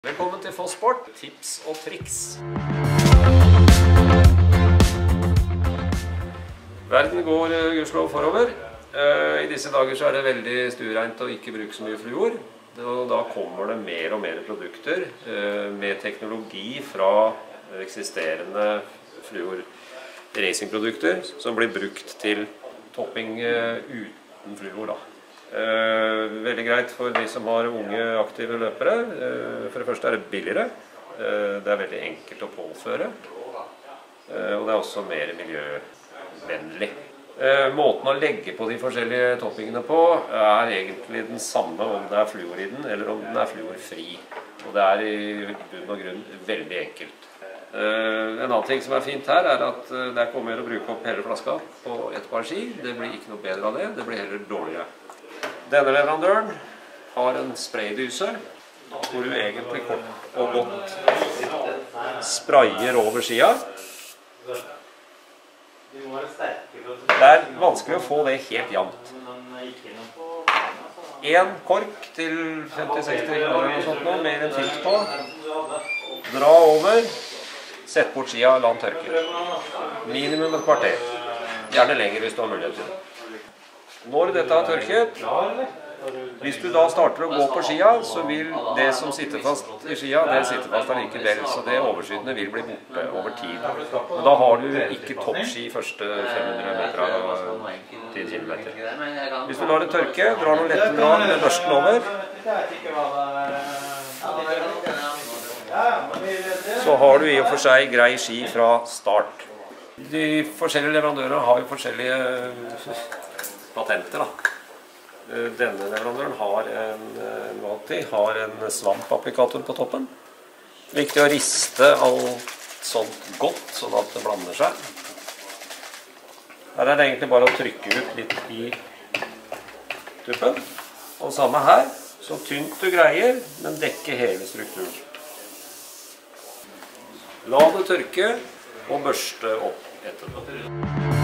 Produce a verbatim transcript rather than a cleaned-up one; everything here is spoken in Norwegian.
Velkommen til Fossport, tips og triks. Verden går gudskjelov forover. I disse dager så er det veldig stuereint å ikke bruke så mye fluor. Og da kommer det mer og mer produkter med teknologi fra eksisterende fluor racingprodukter som blir brukt til topping uten fluor da. Veldig greit for de som har unge aktive løpere. For det første er det billigere. Det er veldig enkelt å påføre. Og det er også mer miljøvennlig. Måten å legge på de forskjellige toppingene på er egentlig den samme om det er fluor i den eller om den er fluorfri. Og det er i bunn og grunn veldig enkelt. En annen ting som er fint her er at det er kommet å bruke opp hele flaska på et par ski. Det blir ikke noe bedre av det, det blir heller dårligere. Denne leverandøren har en spraydyse hvor du egentlig kort og godt sprayer over skia. Det er vanskelig å få det helt jevnt. En kork til femti til seksti kroner og sånt nå, mer enn tilt på. Dra over, sett bort skia, la den tørke. Minimum et kvarter. Gjerne lenger hvis du har mulighet til det. Når dette har tørket, hvis du da starter å gå på skia, så vil det som sitter fast i skia, det sitter fast allikevel, så det overskytende vil bli borte over tid. Men da har du ikke toppski første fem hundre meter til kilometer. Hvis du lar det tørke, drar noen lette drag med børsten over, så har du i og for seg grei ski fra start. De forskjellige leverandører har jo forskjellige patenter da. Denne leverandøren har en, har en svampapplikator på toppen. Viktig å riste alt sånt godt, sånn at det blander seg. Her er det egentlig bare å trykke ut litt i tuppen. Og samme her, så tynt du greier, men dekke hele strukturen. La det tørke og børste opp etterpå.